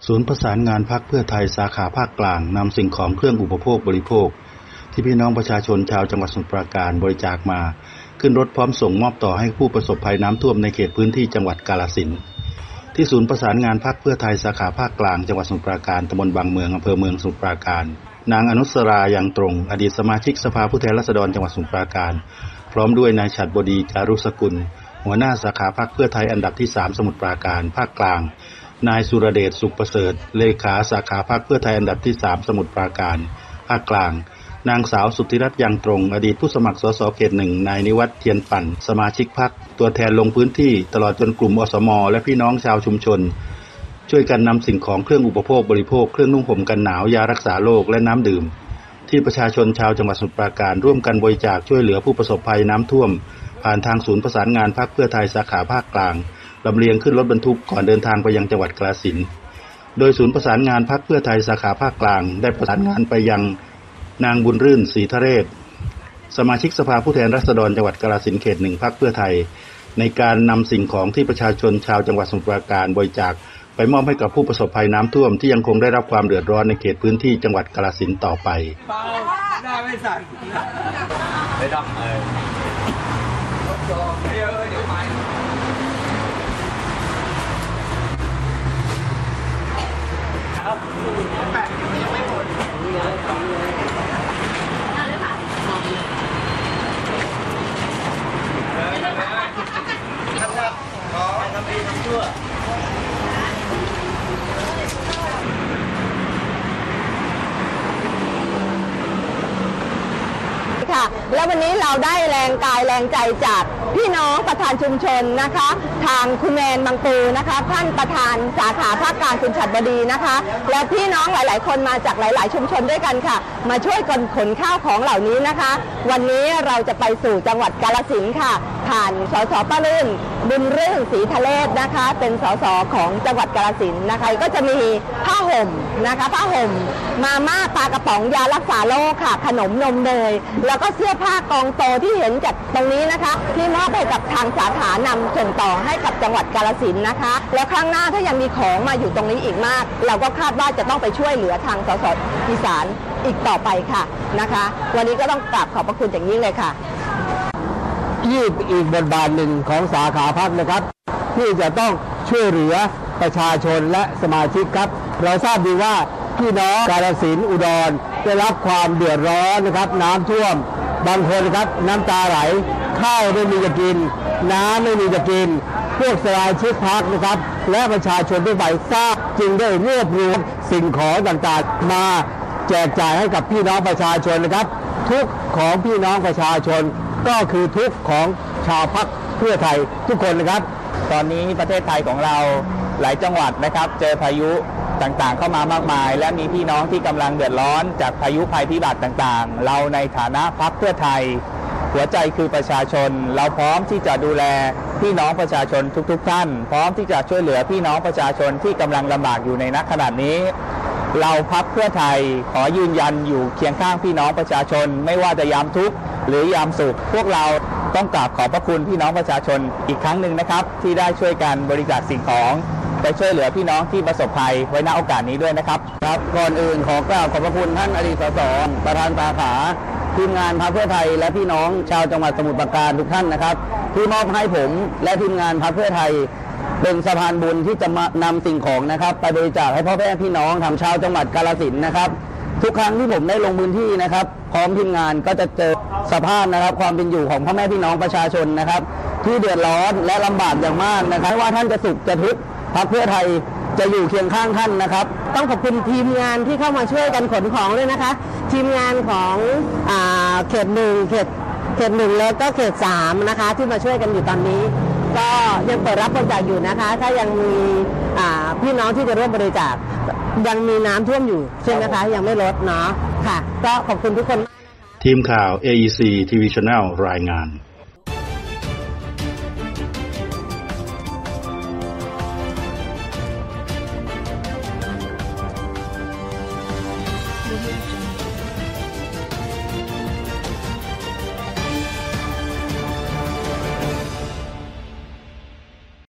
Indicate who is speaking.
Speaker 1: ศูนย์ประสานงานพรรคเพื่อไทยสาขาภาคกลางนำสิ่งของเครื่องอุปโภคบริโภคที่พี่น้องประชาชนชาวจังหวัดสมุทรปราการบริจาคมาขึ้นรถพร้อมส่งมอบต่อให้ผู้ประสบภัยน้ำท่วมในเขตพื้นที่จังหวัดกาฬสินธุ์ที่ศูนย์ประสานงานพรรคเพื่อไทยสาขาภาคกลางจังหวัดสมุทรปราการตำบลบางเมืองอำเภอเมืองสมุทรปราการนางอนุสรายังตรงอดีตสมาชิกสภาผู้แทนราษฎรจังหวัดสมุทรปราการพร้อมด้วยนายฉัตรบดีจารุสกุลหัวหน้าสาขาพรรคเพื่อไทยอันดับที่3สมุทรปราการภาคกลางนายสุรเดชสุขประเสริฐเลขาสาขาพรรคเพื่อไทยอันดับที่3สมุทรปราการภาคกลางนางสาวสุทธิรัตน์ยังตรงอดีตผู้สมัครสสเขต1นายนิวัฒน์เทียนปั่นสมาชิกพรรคตัวแทนลงพื้นที่ตลอดจนกลุ่มอสมและพี่น้องชาวชุมชนช่วยกันนำสิ่งของเครื่องอุปโภคบริโภคเครื่องนุ่งห่มกันหนาวยารักษาโรคและน้ำดื่มที่ประชาชนชาวจังหวัดสมุทรปราการร่วมกันบริจาคช่วยเหลือผู้ประสบภัยน้ำท่วมผ่านทางศูนย์ประสานงานพรรคเพื่อไทยสาขาภาคกลางลำเลียงขึ้นรถบรรทุกก่อนเดินทางไปยังจังหวัดกาฬสินธุ์โดยศูนย์ประสานงานพรรคเพื่อไทยสาขาภาคกลางได้ประสานงานไปยังนางบุญรื่นศรีทะเรศสมาชิกสภาผู้แทนราษฎรจังหวัดกาฬสินธุ์เขต1พรรคเพื่อไทยในการนำสิ่งของที่ประชาชนชาวจังหวัดสมุทรปราการบริจาคไปมอบให้กับผู้ประสบภัยน้ำท่วมที่ยังคงได้รับความเดือดร้อนในเขตพื้นที่จังหวัดกาฬสินธุ์ต่อไป
Speaker 2: ได้ไม่สั่นไม่ต้องเดี๋ยวไปครับแปะยังไม่หมดขอทำดีทำชั่ว
Speaker 3: และวันนี้เราได้แรงกายแรงใจจากพี่น้องประธานชุมชนนะคะทางคุณแมนบางปูนะคะท่านประธานสาขาภาคกลางคุณฉัตรบดีนะคะและพี่น้องหลายๆคนมาจากหลายๆชุมชนด้วยกันค่ะมาช่วยกันขนข้าวของเหล่านี้นะคะวันนี้เราจะไปสู่จังหวัดกาฬสินธุ์ค่ะผ่านสสป้ารื่นบุญเรื่องศรีทะเลศนะคะเป็นสสของจังหวัดกาฬสินธุ์นะคะก็จะมีผ้าห่มนะคะผ้าห่มมาม่าปลากระป๋องยารักษาโรคค่ะขนมนมเนยแล้วก็เสื้อผ้ากองโตที่เห็นจากตรงนี้นะคะที่มอบให้กับทางสาขานำส่งต่อให้กับจังหวัดกาฬสินธุ์นะคะแล้วครั้งหน้าถ้ายังมีของมาอยู่ตรงนี้อีกมากเราก็คาดว่าจะต้องไปช่วยเหลือทางสสอีสานอีกต่อไปค่ะนะคะวันนี้ก็ต้องกราบขอบพระคุณอย่างยิ่งเลยค่ะ
Speaker 4: อีกบทบาทหนึ่งของสาขาพรรคนะครับที่จะต้องช่วยเหลือประชาชนและสมาชิกครับเราทราบดีว่าพี่น้องกาฬสินธุ์อุดรได้รับความเดือดร้อนนะครับน้ำท่วมบางคนครับน้ำตาไหลข้าวไม่มีจะกินน้ำไม่มีจะกินพวกสมาชิกพรรคนะครับและประชาชนทั่วไปทราบจึงได้รวบรวมสิ่งของต่างๆมาแจกจ่ายให้กับพี่น้องประชาชนนะครับทุกของพี่น้องประชาชนก็คือทุกของชาวพรรคเพื่อไทยทุกคนนะครับ
Speaker 2: ตอนนี้ประเทศไทยของเราหลายจังหวัดนะครับเจอพายุต่างๆเข้ามามากมายและมีพี่น้องที่กำลังเดือดร้อนจากพายุภัยพิบัติต่างๆเราในฐานะพรรคเพื่อไทยหัวใจคือประชาชนเราพร้อมที่จะดูแลพี่น้องประชาชนทุกๆท่านพร้อมที่จะช่วยเหลือพี่น้องประชาชนที่กำลังลำบากอยู่ในณขณะนี้เราพรรคเพื่อไทยขอยืนยันอยู่เคียงข้างพี่น้องประชาชนไม่ว่าจะยามทุกข์หรือยามสุขพวกเราต้องกราบขอบพระคุณพี่น้องประชาชนอีกครั้งหนึ่งนะครับที่ได้ช่วยกันบริจาคสิ่งของไปช่วยเหลือพี่น้องที่ประสบภัยไว้ณโอกาสนี้ด้วยนะครับ
Speaker 4: ครับก่อนอื่นขอกราบขอบพระคุณท่านอดีตสสประธานสาขาทีมงานพรรคเพื่อไทยและพี่น้องชาวจังหวัดสมุทรปราการทุกท่านนะครับที่มอบให้ผมและทีมงานพรรคเพื่อไทยเป็นสะพานบุญที่จะมานำสิ่งของนะครับไปบริจาคให้พ่อแม่พี่น้องทางชาวจังหวัดกาฬสินธุ์นะครับทุกครั้งที่ผมได้ลงพื้นที่นะครับพร้อมทีมงานก็จะเจอสภาพนะครับความเป็นอยู่ของพ่อแม่พี่น้องประชาชนนะครับที่เดือดร้อนและลำบากอย่างมากนะครับไม่ว่าท่านจะสุขจะทุกข์พรรคเพื่อไทยจะอยู่เคียงข้างท่านนะครับ
Speaker 3: ต้องขอบคุณทีมงานที่เข้ามาช่วยกันขนของด้วยนะคะทีมงานของเขต1เขต1แล้วก็เขต3นะคะที่มาช่วยกันอยู่ตอนนี้ก็ยังเปิดรับบริจาคอยู่นะคะถ้ายังมีพี่น้องที่จะร่วมบริจาคยังมีน้ำท่วมอยู่ใช่ไหมคะยังไม่ลดเนาะค่ะก็ขอบคุณทุกคน
Speaker 1: ทีมข่าว AEC TV Channel รายงาน